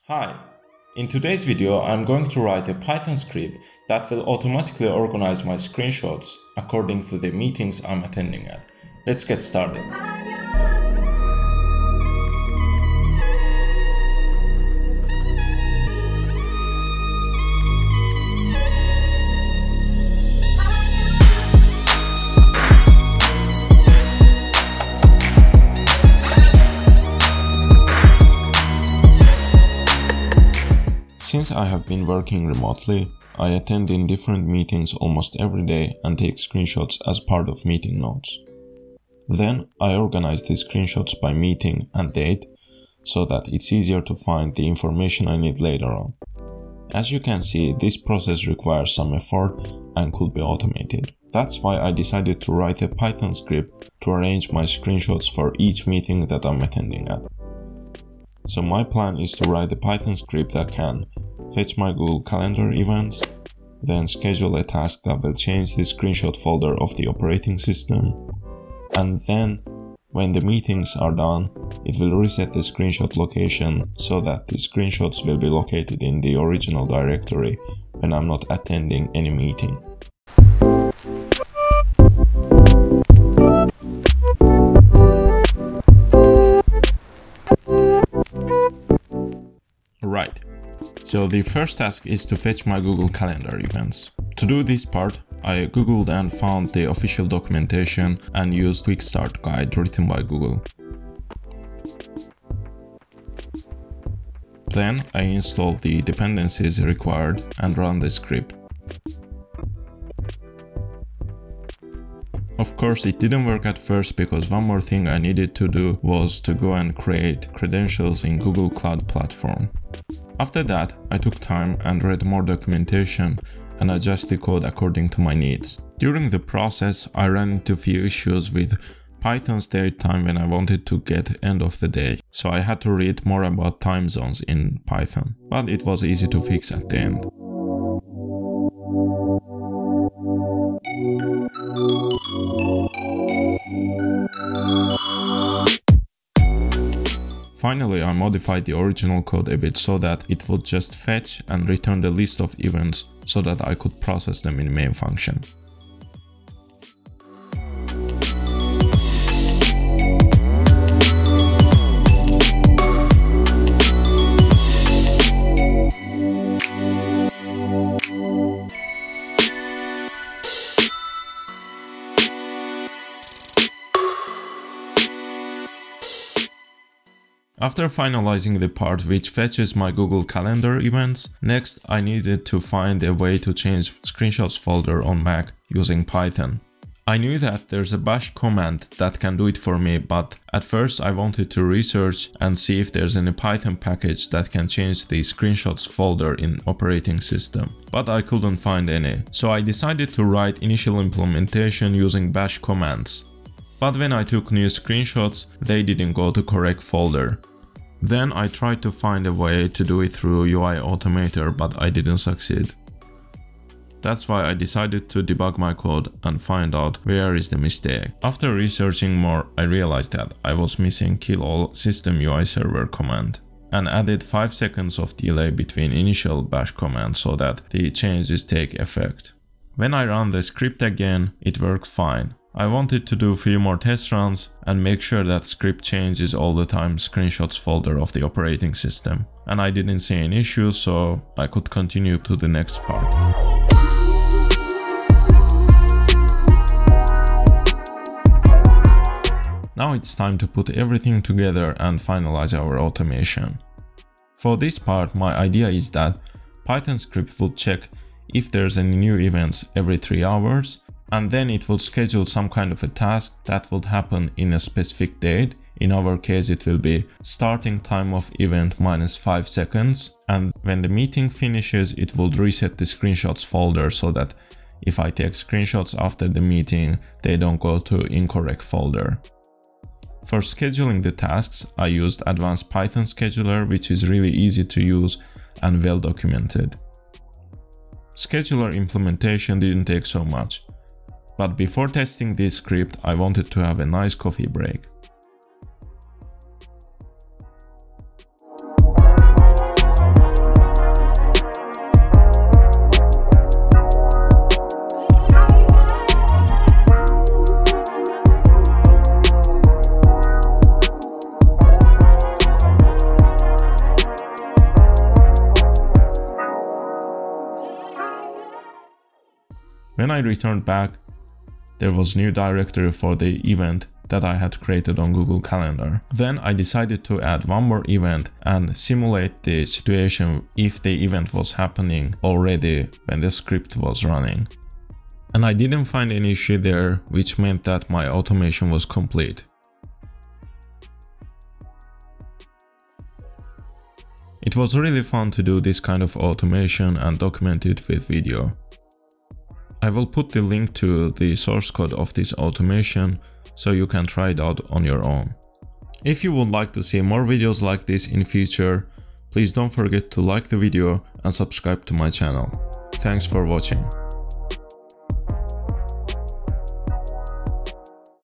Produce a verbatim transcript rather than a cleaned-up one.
Hi! In today's video I'm going to write a Python script that will automatically organize my screenshots according to the meetings I'm attending at. Let's get started. Since I have been working remotely, I attend in different meetings almost every day and take screenshots as part of meeting notes. Then I organize the screenshots by meeting and date so that it's easier to find the information I need later on. As you can see, this process requires some effort and could be automated. That's why I decided to write a Python script to arrange my screenshots for each meeting that I'm attending at. So my plan is to write a Python script that can fetch my Google Calendar events, then schedule a task that will change the screenshot folder of the operating system, and then when the meetings are done, it will reset the screenshot location so that the screenshots will be located in the original directory when I'm not attending any meeting. Right, so the first task is to fetch my Google Calendar events. To do this part, I googled and found the official documentation and used Quick Start Guide written by Google. Then I installed the dependencies required and run the script. Of course, it didn't work at first because one more thing I needed to do was to go and create credentials in Google Cloud Platform. After that, I took time and read more documentation and adjusted the code according to my needs. During the process, I ran into few issues with Python's date time when I wanted to get end of the day, so I had to read more about time zones in Python, but it was easy to fix at the end. Finally, I modified the original code a bit so that it would just fetch and return the list of events so that I could process them in the main function. After finalizing the part which fetches my Google Calendar events, next I needed to find a way to change screenshots folder on Mac using Python. I knew that there's a bash command that can do it for me, but at first I wanted to research and see if there's any Python package that can change the screenshots folder in operating system, but I couldn't find any, so I decided to write initial implementation using bash commands. But when I took new screenshots, they didn't go to correct folder. Then I tried to find a way to do it through U I Automator, but I didn't succeed. That's why I decided to debug my code and find out where is the mistake. After researching more, I realized that I was missing kill all system U I server command and added five seconds of delay between initial bash commands so that the changes take effect. When I run the script again, it worked fine. I wanted to do a few more test runs and make sure that script changes all the time screenshots folder of the operating system. And I didn't see any issues, so I could continue to the next part. Now it's time to put everything together and finalize our automation. For this part, my idea is that Python script will check if there's any new events every three hours, and then it will schedule some kind of a task that would happen in a specific date. In our case, it will be starting time of event minus five seconds, and when the meeting finishes, it will reset the screenshots folder so that if I take screenshots after the meeting, they don't go to incorrect folder. For scheduling the tasks, I used advanced Python scheduler, which is really easy to use and well documented. Scheduler implementation didn't take so much. But before testing this script, I wanted to have a nice coffee break. When I returned back, there was new directory for the event that I had created on Google Calendar. Then I decided to add one more event and simulate the situation if the event was happening already when the script was running. And I didn't find any issue there, which meant that my automation was complete. It was really fun to do this kind of automation and document it with video. I will put the link to the source code of this automation so you can try it out on your own. If you would like to see more videos like this in future, please don't forget to like the video and subscribe to my channel. Thanks for watching.